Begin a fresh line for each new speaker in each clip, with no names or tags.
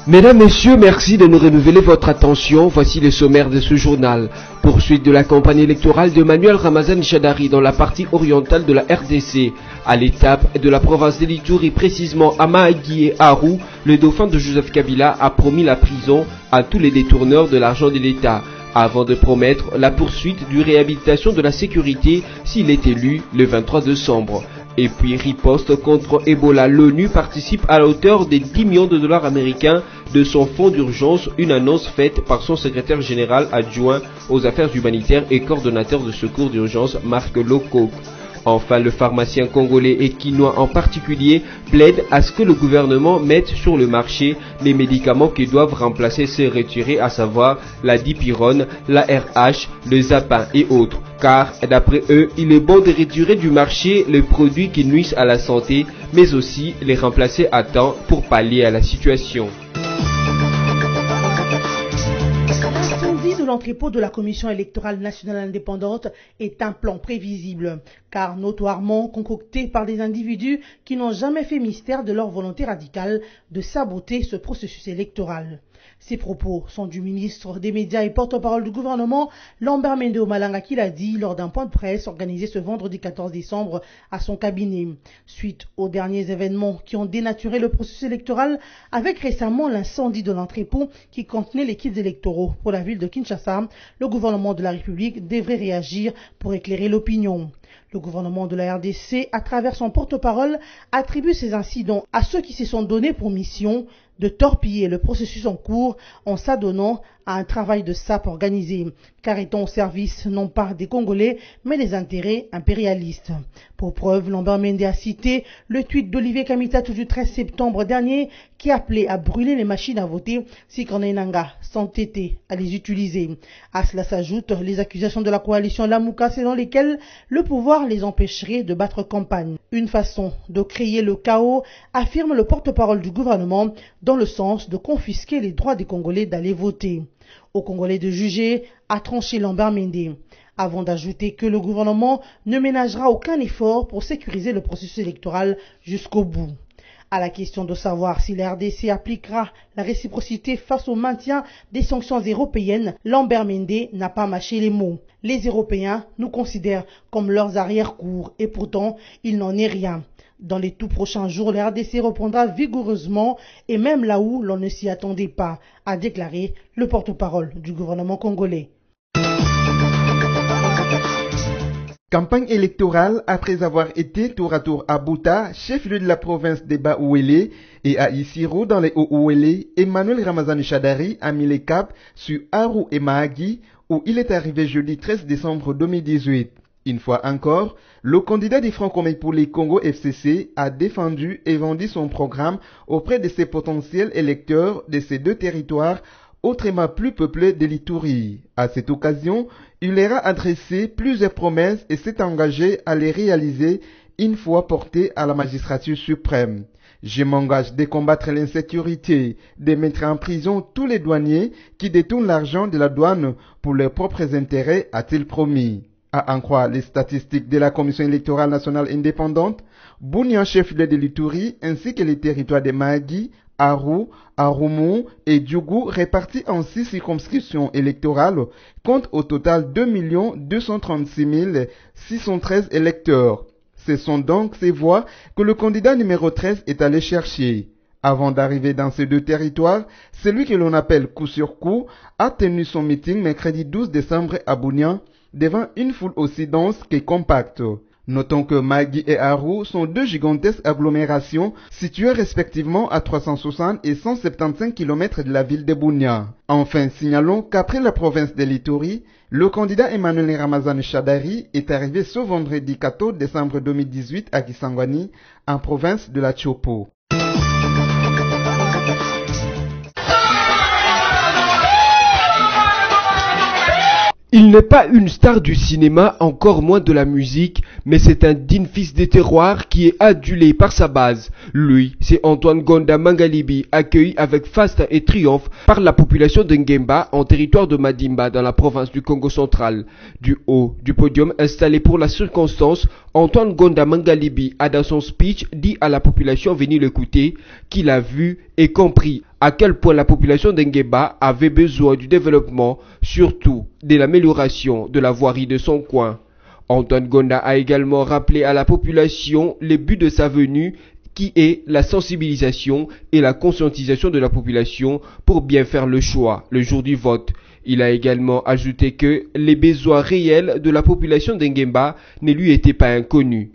Mesdames, Messieurs, merci de nous renouveler votre attention. Voici le sommaire de ce journal. Poursuite de la campagne électorale de Manuel Ramazani Shadari dans la partie orientale de la RDC. À l'étape de la province de l'Ituri, précisément à Mahagi et Aru, le dauphin de Joseph Kabila a promis la prison à tous les détourneurs de l'argent de l'État, avant de promettre la poursuite du réhabilitation de la sécurité s'il est élu le 23 décembre. Et puis riposte contre Ebola, l'ONU participe à la hauteur des 10 millions de dollars américains de son fonds d'urgence, une annonce faite par son secrétaire général adjoint aux affaires humanitaires et coordonnateur de secours d'urgence Marc Lowcock. Enfin, le pharmacien congolais et quinois en particulier plaide à ce que le gouvernement mette sur le marché les médicaments qui doivent remplacer ceux retirés, à savoir la dipyrone, la RH, le zapin et autres. Car, d'après eux, il est bon de retirer du marché les produits qui nuisent à la santé, mais aussi les remplacer à temps pour pallier à la situation.
L'entrepôt de la Commission électorale nationale indépendante est un plan prévisible, car notoirement concocté par des individus qui n'ont jamais fait mystère de leur volonté radicale de saboter ce processus électoral. Ces propos sont du ministre des Médias et porte-parole du gouvernement, Lambert Mende Omalanga, qui l'a dit lors d'un point de presse organisé ce vendredi 14 décembre à son cabinet. Suite aux derniers événements qui ont dénaturé le processus électoral, avec récemment l'incendie de l'entrepôt qui contenait les kits électoraux pour la ville de Kinshasa, le gouvernement de la République devrait réagir pour éclairer l'opinion. Le gouvernement de la RDC, à travers son porte-parole, attribue ces incidents à ceux qui se sont donnés pour mission de torpiller le processus en cours en s'adonnant à un travail de sape organisé, car étant au service non pas des Congolais, mais des intérêts impérialistes. Pour preuve, Lambert Mende a cité le tweet d'Olivier Kamitatu du 13 septembre dernier qui appelait à brûler les machines à voter si Corneille Nangaa s'entêtait à les utiliser. À cela s'ajoutent les accusations de la coalition Lamuka selon lesquelles le pouvoir les empêcherait de battre campagne. Une façon de créer le chaos, affirme le porte-parole du gouvernement, dans le sens de confisquer les droits des Congolais d'aller voter. Aux Congolais de juger, a tranché Lambert Mende, avant d'ajouter que le gouvernement ne ménagera aucun effort pour sécuriser le processus électoral jusqu'au bout. À la question de savoir si la RDC appliquera la réciprocité face au maintien des sanctions européennes, Lambert Mende n'a pas mâché les mots. Les Européens nous considèrent comme leurs arrière-cours et pourtant il n'en est rien. Dans les tout prochains jours, la RDC reprendra vigoureusement et même là où l'on ne s'y attendait pas, a déclaré le porte-parole du gouvernement congolais.
Campagne électorale après avoir été tour à tour à Bouta, chef-lieu de la province des Bas-Ouélé, et à Isiro dans les Hauts-Ouélé, Emmanuel Ramazani Shadari a mis les caps sur Aru et Mahagi où il est arrivé jeudi 13 décembre 2018. Une fois encore, le candidat des Francs communs pour les Congo FCC a défendu et vendu son programme auprès de ses potentiels électeurs de ces deux territoires autrement plus peuplés de l'Ituri. À cette occasion, il leur a adressé plusieurs promesses et s'est engagé à les réaliser une fois porté à la magistrature suprême. Je m'engage de combattre l'insécurité, de mettre en prison tous les douaniers qui détournent l'argent de la douane pour leurs propres intérêts, a-t-il promis. À en croire les statistiques de la Commission électorale nationale indépendante, Bunia, chef-lieu de l'Ituri, ainsi que les territoires de Mahagi, Aru, Arumu et Djougou répartis en 6 circonscriptions électorales comptent au total 2 236 613 électeurs. Ce sont donc ces voix que le candidat numéro 13 est allé chercher. Avant d'arriver dans ces deux territoires, celui que l'on appelle coup sur coup a tenu son meeting mercredi 12 décembre à Bunia, devant une foule aussi dense que compacte. Notons que Mahagi et Aru sont deux gigantesques agglomérations situées respectivement à 360 et 175 km de la ville de Bunia. Enfin, signalons qu'après la province de l'Ituri, le candidat Emmanuel Ramazani Shadari est arrivé ce vendredi 14 décembre 2018 à Kisangani, en province de la Chopo.
Il n'est pas une star du cinéma, encore moins de la musique, mais c'est un digne fils des terroirs qui est adulé par sa base. Lui, c'est Antoine Gonda Mangalibi, accueilli avec faste et triomphe par la population de Ngemba en territoire de Madimba dans la province du Congo central. Du haut du podium installé pour la circonstance, Antoine Gonda Mangalibi a dans son speech dit à la population venue l'écouter qu'il a vu et compris à quel point la population d'Engueba avait besoin du développement, surtout de l'amélioration de la voirie de son coin. Antoine Gonda a également rappelé à la population les buts de sa venue qui est la sensibilisation et la conscientisation de la population pour bien faire le choix le jour du vote. Il a également ajouté que les besoins réels de la population d'Engueba ne lui étaient pas inconnus.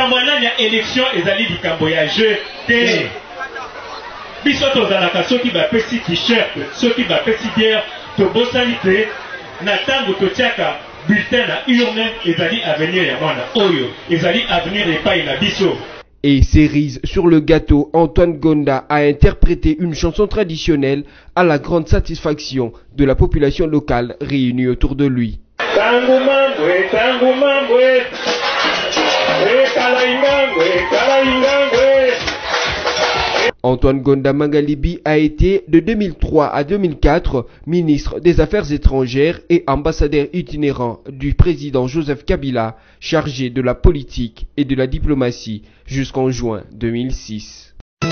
Et cerise sur le gâteau, Antoine Gonda a interprété une chanson traditionnelle à la grande satisfaction de la population locale réunie autour de lui. Antoine Gonda Mangalibi a été de 2003 à 2004 ministre des Affaires étrangères et ambassadeur itinérant du président Joseph Kabila, chargé de la politique et de la diplomatie jusqu'en juin 2006.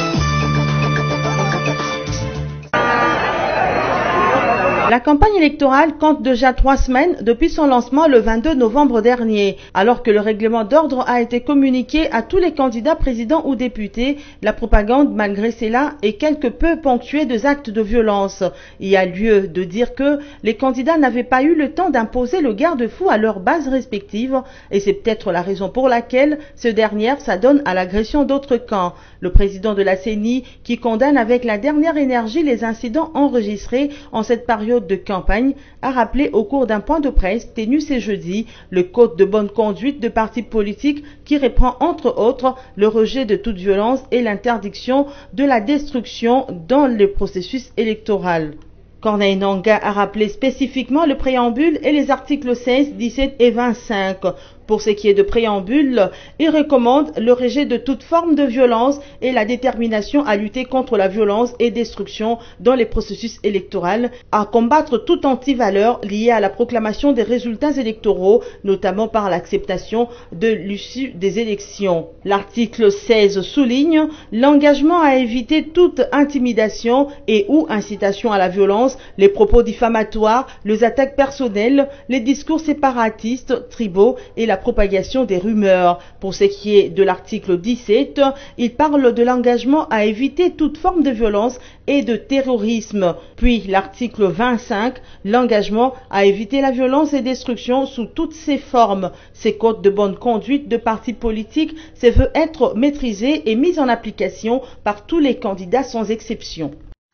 La campagne électorale compte déjà 3 semaines depuis son lancement le 22 novembre dernier. Alors que le règlement d'ordre a été communiqué à tous les candidats présidents ou députés, la propagande, malgré cela, est quelque peu ponctuée d'actes de violence. Il y a lieu de dire que les candidats n'avaient pas eu le temps d'imposer le garde-fou à leurs bases respectives, et c'est peut-être la raison pour laquelle ce dernière s'adonne à l'agression d'autres camps. Le président de la CENI, qui condamne avec la dernière énergie les incidents enregistrés en cette période de campagne, a rappelé au cours d'un point de presse tenu ce jeudi le code de bonne conduite de partis politiques qui reprend entre autres le rejet de toute violence et l'interdiction de la destruction dans le processus électoral. Corneille Nangaa a rappelé spécifiquement le préambule et les articles 16, 17 et 25. Pour ce qui est de préambule, il recommande le rejet de toute forme de violence et la détermination à lutter contre la violence et destruction dans les processus électoraux, à combattre toute antivaleur liée à la proclamation des résultats électoraux, notamment par l'acceptation de l'issue des élections. L'article 16 souligne l'engagement à éviter toute intimidation et ou incitation à la violence, les propos diffamatoires, les attaques personnelles, les discours séparatistes, tribaux et la propagation des rumeurs. Pour ce qui est de l'article 17, il parle de l'engagement à éviter toute forme de violence et de terrorisme. Puis l'article 25, l'engagement à éviter la violence et destruction sous toutes ses formes. Ces codes de bonne conduite de partis politiques se veut être maîtrisés et mis en application par tous les candidats sans exception.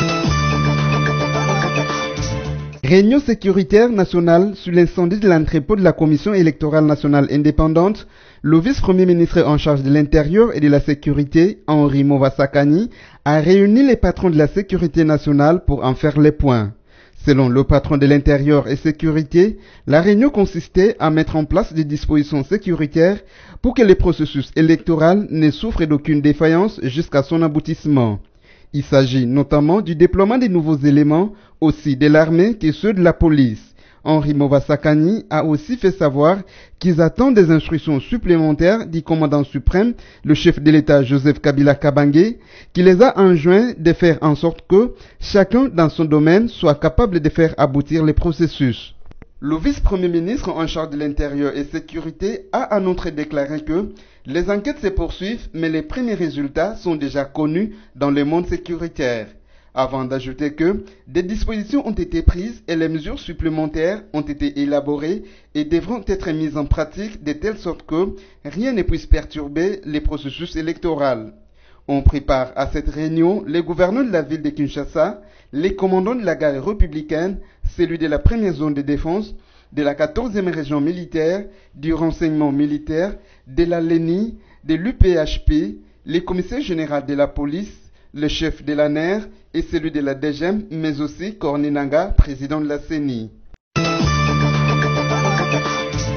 Réunion sécuritaire nationale sur l'incendie de l'entrepôt de la Commission électorale nationale indépendante, le vice-premier ministre en charge de l'Intérieur et de la Sécurité, Henri Movasakani, a réuni les patrons de la sécurité nationale pour en faire les points. Selon le patron de l'Intérieur et Sécurité, la réunion consistait à mettre en place des dispositions sécuritaires pour que le processus électoral ne souffre d'aucune défaillance jusqu'à son aboutissement. Il s'agit notamment du déploiement des nouveaux éléments, aussi de l'armée que ceux de la police. Henri Movasakani a aussi fait savoir qu'ils attendent des instructions supplémentaires du commandant suprême, le chef de l'État Joseph Kabila Kabange, qui les a enjoints de faire en sorte que chacun dans son domaine soit capable de faire aboutir les processus. Le vice-premier ministre en charge de l'Intérieur et Sécurité a en outre déclaré que les enquêtes se poursuivent, mais les premiers résultats sont déjà connus dans le monde sécuritaire. Avant d'ajouter que des dispositions ont été prises et les mesures supplémentaires ont été élaborées et devront être mises en pratique de telle sorte que rien ne puisse perturber les processus électoraux. On prépare à cette réunion les gouverneurs de la ville de Kinshasa, les commandants de la garde républicaine, celui de la première zone de défense, de la 14e région militaire, du renseignement militaire, de la LENI, de l'UPHP, les commissaires généraux de la police, le chef de la NER et celui de la DGM, mais aussi Corneille Nangaa, président de la CENI.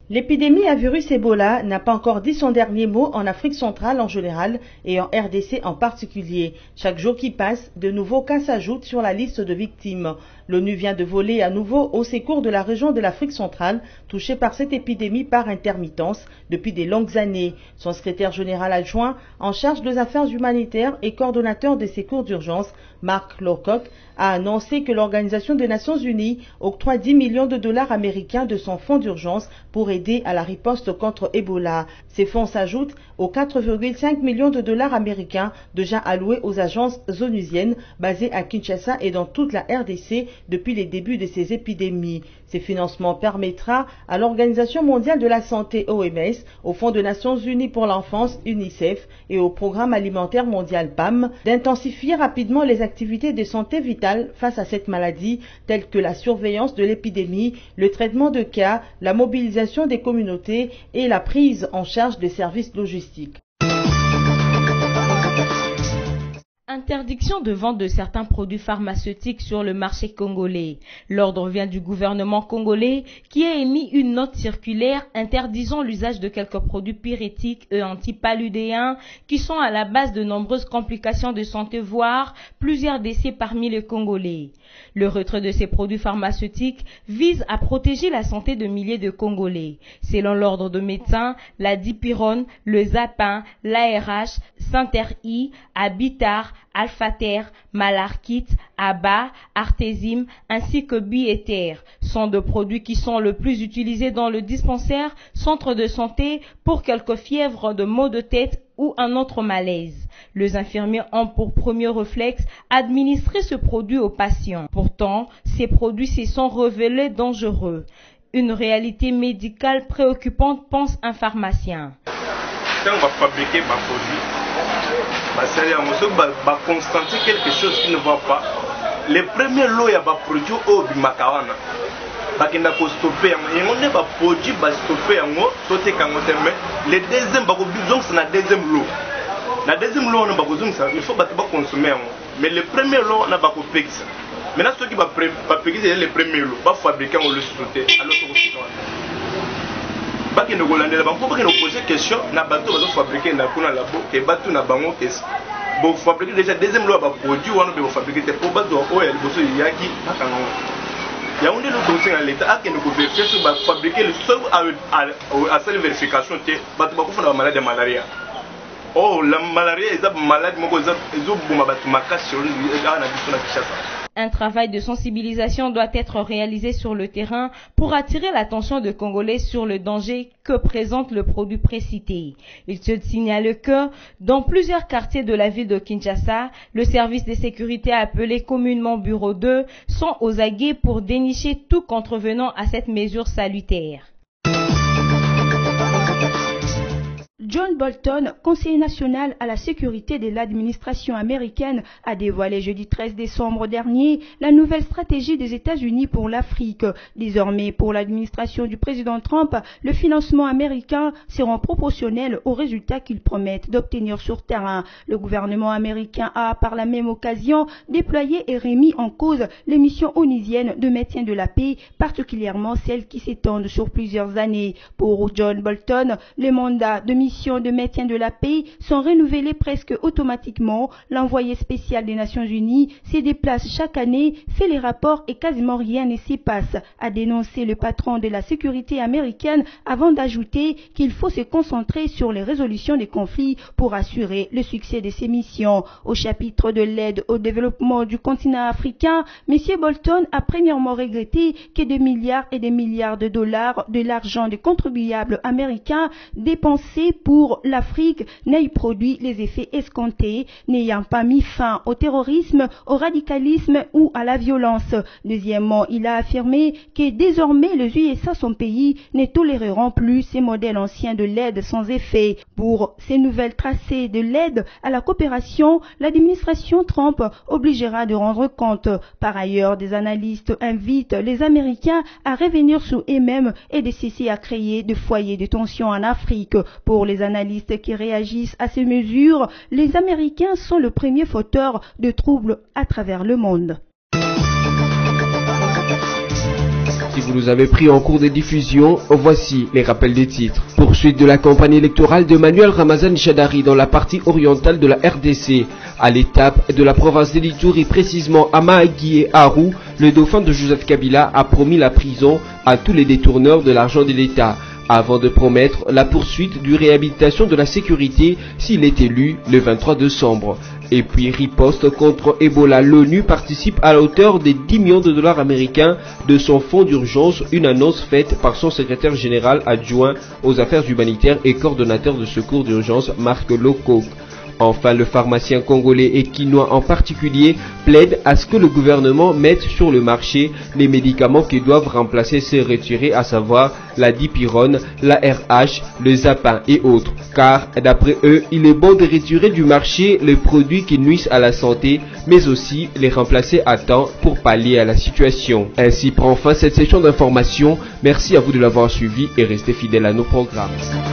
L'épidémie à virus Ebola n'a pas encore dit son dernier mot en Afrique centrale en général et en RDC en particulier. Chaque jour qui passe, de nouveaux cas s'ajoutent sur la liste de victimes. L'ONU vient de voler à nouveau au secours de la région de l'Afrique centrale, touchée par cette épidémie par intermittence depuis des longues années. Son secrétaire général adjoint en charge des affaires humanitaires et coordonnateur des secours d'urgence, Mark Lowcock, a annoncé que l'Organisation des Nations Unies octroie 10 millions de dollars américains de son fonds d'urgence pour aider à la riposte contre Ebola. Ces fonds s'ajoutent aux 4,5 millions de dollars américains déjà alloués aux agences onusiennes basées à Kinshasa et dans toute la RDC depuis les débuts de ces épidémies. Ces financements permettra à l'Organisation mondiale de la santé OMS, au Fonds des Nations Unies pour l'enfance UNICEF et au Programme alimentaire mondial PAM d'intensifier rapidement les activités de santé vitale face à cette maladie, telles que la surveillance de l'épidémie, le traitement de cas, la mobilisation des communautés et la prise en charge des services logistiques.
Interdiction de vente de certains produits pharmaceutiques sur le marché congolais. L'ordre vient du gouvernement congolais qui a émis une note circulaire interdisant l'usage de quelques produits pyrétiques et antipaludéens qui sont à la base de nombreuses complications de santé, voire plusieurs décès parmi les Congolais. Le retrait de ces produits pharmaceutiques vise à protéger la santé de milliers de Congolais. Selon l'ordre de médecins, la dipyrone, le zapin, l'ARH, Sainter-I, Abitar, Alphater, Malarkit, Abba, Artésime ainsi que Biéter sont de produits qui sont le plus utilisés dans le dispensaire, centre de santé pour quelques fièvres de maux de tête ou un autre malaise. Les infirmiers ont pour premier réflexe administrer ce produit aux patients. Pourtant, ces produits se sont révélés dangereux. Une réalité médicale préoccupante, pense un pharmacien.
Quand on va fabriquer un produit, va constater quelque chose qui ne va pas. Les premiers lots, il y a des produits au Bimakawana. Il y a des produits qui vont stopper, les deuxièmes, c'est le deuxième lot. Le deuxième lot, il faut consommer. Mais le premier lot, on a pas payer. Maintenant, ceux qui vont payer les premiers lots, va fabriquer, on le sauter. Alors, parce que nous avons posé des questions, nous avons fabriqué un labo, et nous avons bon fabriquer déjà deuxième lot produit on peut fabriquer des produits au el bosso yaki makanga ya on est le conseil à l'état à que nous pouvons faire sur fabriquer le seul à cette vérification te batu bakufuna ba maladie de malaria oh la malaria est une maladie moko ezobuma batu makasi na biso na Kinshasa.
Un travail de sensibilisation doit être réalisé sur le terrain pour attirer l'attention des Congolais sur le danger que présente le produit précité. Il se signale que, dans plusieurs quartiers de la ville de Kinshasa, le service de sécurité appelé communément Bureau 2 sont aux aguets pour dénicher tout contrevenant à cette mesure salutaire.
John Bolton, conseiller national à la sécurité de l'administration américaine, a dévoilé jeudi 13 décembre dernier la nouvelle stratégie des États-Unis pour l'Afrique. Désormais, pour l'administration du président Trump, le financement américain sera proportionnel aux résultats qu'ils promettent d'obtenir sur terrain. Le gouvernement américain a, par la même occasion, déployé et remis en cause les missions onusiennes de maintien de la paix, particulièrement celles qui s'étendent sur plusieurs années. Pour John Bolton, les mandats de mission de maintien de la paix sont renouvelés presque automatiquement. L'envoyé spécial des Nations Unies se déplace chaque année, fait les rapports et quasiment rien ne s'y passe, a dénoncé le patron de la sécurité américaine avant d'ajouter qu'il faut se concentrer sur les résolutions des conflits pour assurer le succès de ces missions. Au chapitre de l'aide au développement du continent africain, M. Bolton a premièrement regretté que des milliards et des milliards de dollars de l'argent des contribuables américains dépensés pour l'Afrique n'ait produit les effets escomptés, n'ayant pas mis fin au terrorisme, au radicalisme ou à la violence. Deuxièmement, il a affirmé que désormais les USA, son pays, ne toléreront plus ces modèles anciens de l'aide sans effet. Pour ces nouvelles tracées de l'aide à la coopération, l'administration Trump obligera de rendre compte. Par ailleurs, des analystes invitent les Américains à revenir sur eux-mêmes et de cesser à créer des foyers de tension en Afrique. Pour les analystes qui réagissent à ces mesures, les Américains sont le premier fauteur de troubles à travers le monde.
Si vous nous avez pris en cours de diffusion, voici les rappels des titres. Poursuite de la campagne électorale de Manuel Ramazani Shadari dans la partie orientale de la RDC. À l'étape de la province d'Ituri, précisément à Mahagi et Aru, le dauphin de Joseph Kabila a promis la prison à tous les détourneurs de l'argent de l'État, avant de promettre la poursuite du réhabilitation de la sécurité s'il est élu le 23 décembre. Et puis riposte contre Ebola, l'ONU participe à la hauteur des 10 millions de dollars américains de son fonds d'urgence, une annonce faite par son secrétaire général adjoint aux affaires humanitaires et coordonnateur de secours d'urgence Marc Lowcock. Enfin, le pharmacien congolais et quinois en particulier plaide à ce que le gouvernement mette sur le marché les médicaments qui doivent remplacer ces retirés, à savoir la dipyrone, la RH, le zapin et autres. Car, d'après eux, il est bon de retirer du marché les produits qui nuisent à la santé, mais aussi les remplacer à temps pour pallier à la situation. Ainsi prend fin cette session d'information. Merci à vous de l'avoir suivi et restez fidèles à nos programmes.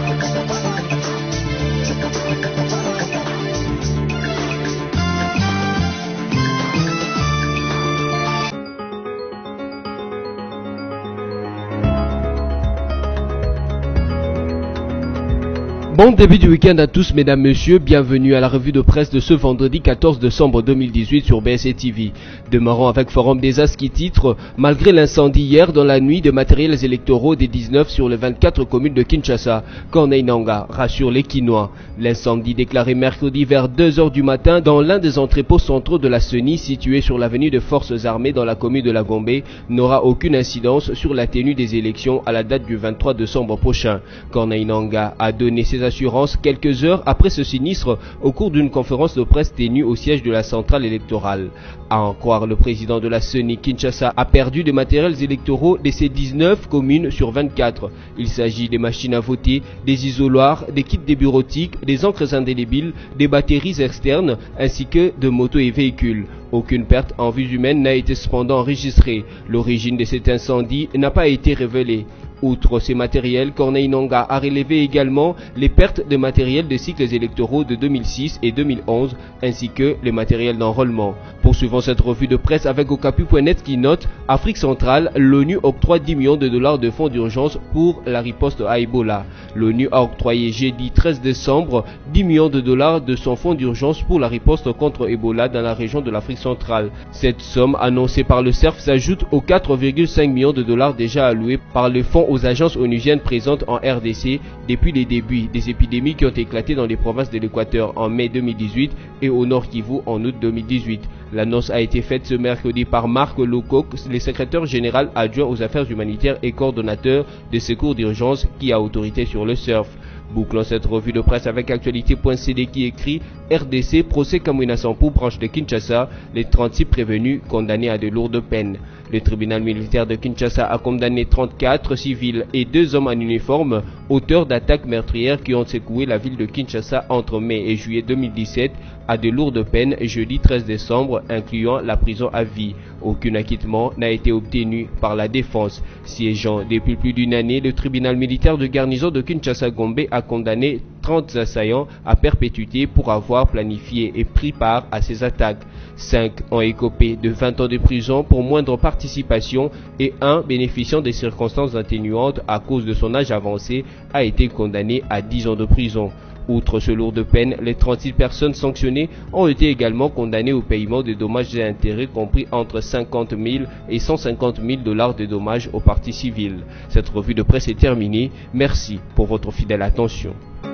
Bon début du week-end à tous, mesdames, messieurs. Bienvenue à la revue de presse de ce vendredi 14 décembre 2018 sur BSC TV. Démarrons avec Forum des As qui titre « Malgré l'incendie hier dans la nuit de matériels électoraux des 19 sur les 24 communes de Kinshasa, Corneille Nangaa rassure les Quinois. L'incendie déclaré mercredi vers 2 h du matin dans l'un des entrepôts centraux de la CENI situé sur l'avenue des Forces Armées dans la commune de la Gombe n'aura aucune incidence sur la tenue des élections à la date du 23 décembre prochain. Corneille Nangaa a donné ses assurances quelques heures après ce sinistre au cours d'une conférence de presse tenue au siège de la centrale électorale. À en croire le président de la CENI, Kinshasa a perdu des matériels électoraux de ses 19 communes sur 24. Il s'agit des machines à voter, des isoloirs, des kits de bureautique, des encres indélébiles, des batteries externes ainsi que de motos et véhicules. Aucune perte en vies humaines n'a été cependant enregistrée. L'origine de cet incendie n'a pas été révélée. Outre ces matériels, Corneille Nangaa a relevé également les pertes de matériel de cycles électoraux de 2006 et 2011, ainsi que les matériels d'enrôlement. Poursuivons cette revue de presse avec Okapu.net qui note « Afrique centrale, l'ONU octroie 10 millions de dollars de fonds d'urgence pour la riposte à Ebola ». L'ONU a octroyé jeudi 13 décembre 10 millions de dollars de son fonds d'urgence pour la riposte contre Ebola dans la région de l'Afrique centrale. Cette somme annoncée par le CERF s'ajoute aux 4,5 millions de dollars déjà alloués par le fonds aux agences onusiennes présentes en RDC depuis les débuts des épidémies qui ont éclaté dans les provinces de l'Équateur en mai 2018 et au Nord Kivu en août 2018. L'annonce a été faite ce mercredi par Marc Lowcock, le secrétaire général adjoint aux affaires humanitaires et coordonnateur des secours d'urgence qui a autorité sur le CERF. Bouclons cette revue de presse avec actualité.cd qui écrit RDC, procès Kamwina Sampou, branche de Kinshasa, les 36 prévenus condamnés à de lourdes peines. Le tribunal militaire de Kinshasa a condamné 34 civils et 2 hommes en uniforme, auteurs d'attaques meurtrières qui ont secoué la ville de Kinshasa entre mai et juillet 2017 à de lourdes peines jeudi 13 décembre, incluant la prison à vie. Aucun acquittement n'a été obtenu par la défense. Siégeant depuis plus d'une année, le tribunal militaire de garnison de Kinshasa-Gombe a condamné 30 assaillants à perpétuité pour avoir planifié et pris part à ces attaques. 5 ont écopé de 20 ans de prison pour moindre participation et un bénéficiant des circonstances atténuantes à cause de son âge avancé a été condamné à 10 ans de prison. Outre ce lourd de peine, les 36 personnes sanctionnées ont été également condamnées au paiement de dommages et intérêts compris entre 50 000 et 150 000 dollars de dommages aux parties civiles. Cette revue de presse est terminée. Merci pour votre fidèle attention.